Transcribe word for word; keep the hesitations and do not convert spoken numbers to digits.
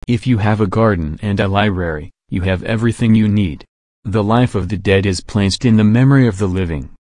If you have a garden and a library, you have everything you need. The life of the dead is placed in the memory of the living.